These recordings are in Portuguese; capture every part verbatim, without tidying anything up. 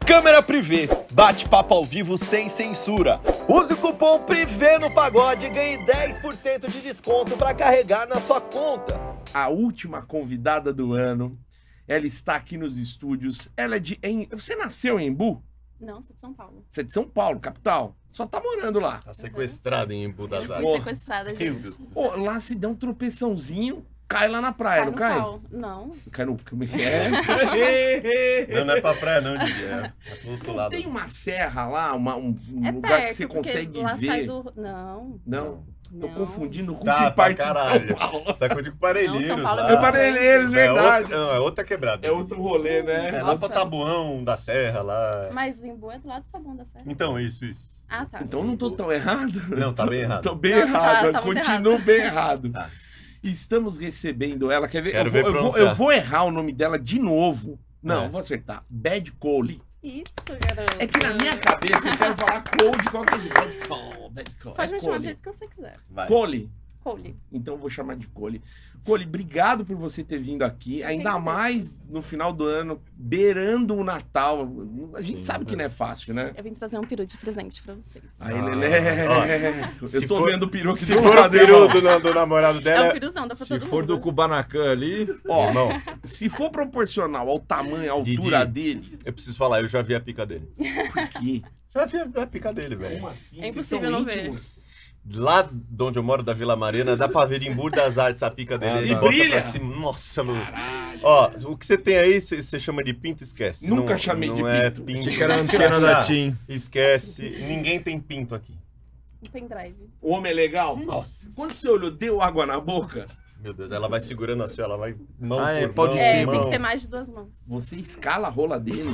Câmera Privé, bate-papo ao vivo sem censura. Use o cupom PRIVÉ no pagode e ganhe dez por cento de desconto para carregar na sua conta. A última convidada do ano, ela está aqui nos estúdios. Ela é de... Em... Você nasceu em Embu? Não, sou de São Paulo. Você é de São Paulo, capital. Só tá morando lá. Tá sequestrada em Embu das Fui Artes. sequestrada, gente. Pô, lá se der um tropeçãozinho, cai lá na praia, Cai não no cai? pau. Não. Cai no... Como é que é? Não, não é pra praia não, Didi. É pro outro Não lado. tem uma serra lá, uma, um, um É lugar perto, que você porque consegue lá ver? sai do... Não. Não? Tô Não. confundindo com Tá, que pra parte de caralho. São Paulo. Sacudiu com Parelheiros Não, São Paulo lá. É Parelheiros, É verdade. outra, não, é outra quebrada. É outro rolê, né? É lá pra Tabuão da Serra, lá. Mas Embu é do lado do Taboão da Serra. Então, isso, isso. Ah, tá. Então não tô tão errado? Não, tá bem errado. Tô bem Não, errado, tá- tá muito continuo errado. bem errado. Tá. Estamos recebendo ela, quer ver? Quero eu, ver vou, eu, vou, pronunciar. eu vou errar o nome dela de novo. Não, É. eu vou acertar. Bad Cole. Isso, garoto. É que na minha cabeça eu quero falar Cole de qualquer jeito. Bad Cole, Bad Cole. Pode É me chamar Cole. do jeito que você quiser. Vai. Cole. Cole. Então eu vou chamar de Cole. Cole, obrigado por você ter vindo aqui, ainda agradeço. mais no final do ano, beirando o Natal. A gente Sim, sabe que não é fácil, né? Eu vim trazer um peru de presente pra vocês. Aí, Ah, Lelé. Eu se tô for- vendo o peru aqui Se do for o lado, peru irmão. do, do, do namorado É dela, um piruzão, dá pra Se todo for do mundo. Kubanacan ali, Ó, irmão, se for proporcional ao tamanho, à altura dele, eu preciso falar, eu já vi a pica dele. por quê? Já vi a pica dele, velho. Como assim? É Vocês impossível são não ver. íntimos? Lá de onde eu moro, da Vila Mariana, dá pra ver em Embu das Artes a pica dele. Ah, Ele tá. bota brilha? pra cima. Nossa, Lu. Ó, o que você tem aí, você você chama de pinto, esquece. Nunca Não- chamei não de é pinto. pinto. achei que era a antena da Ah, TIM. Esquece. Ninguém tem pinto aqui. Um pendrive. O homem é legal? Nossa. Quando você olhou, deu água na boca? Meu Deus, ela vai segurando assim, ela vai mão Ah, é, por pode mão, É, mão. tem que ter mais de duas mãos. Você escala a rola dele?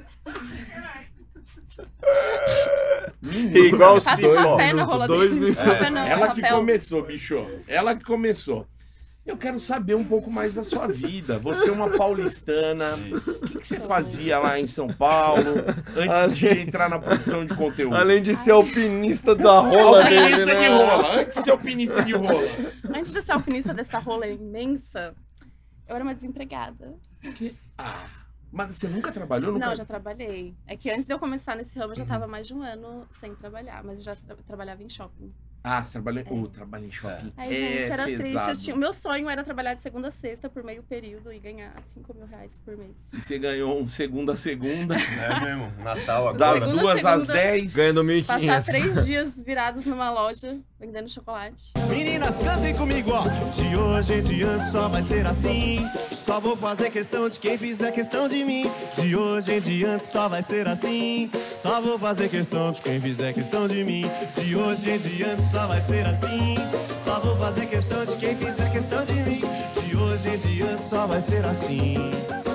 Menino, Igual o Passa Sim, com ó. as pernas, rola dois dele. minutos. Papel não, Ela que papel. começou, bicho. Ela que começou. Eu quero saber um pouco mais da sua vida. Você é uma paulistana. O que, que você fazia lá em São Paulo antes de entrar na produção de conteúdo? Além de ser alpinista da rola dele, Alpinista né? de rola. Antes de ser alpinista de rola. Antes de ser alpinista dessa rola imensa, eu era uma desempregada. Ah, mas você nunca trabalhou? Nunca... Não, já trabalhei. É que antes de eu começar nesse ramo, eu já tava mais de um ano sem trabalhar, mas eu já tra- trabalhava em shopping. Ah, você trabalhou... Oh, trabalho em shopping. Aí, é gente, era triste. pesado. Eu tinha... O meu sonho era trabalhar de segunda a sexta por meio período e ganhar cinco mil reais por mês. E você ganhou um segunda a segunda, É mesmo, Natal agora. das Segunda, duas às segunda. dez. Ganhando mil e Passar quinhentos. três dias virados numa loja vendendo chocolate. Meninas, cantem comigo, ó. De hoje em diante só vai ser assim. Só vou fazer questão de quem fizer questão de mim. De hoje em diante só vai ser assim. Só vou fazer questão de quem fizer questão de mim. De hoje em diante só vai ser assim. Só vou fazer questão de quem fizer questão de mim. De hoje em diante só vai ser assim.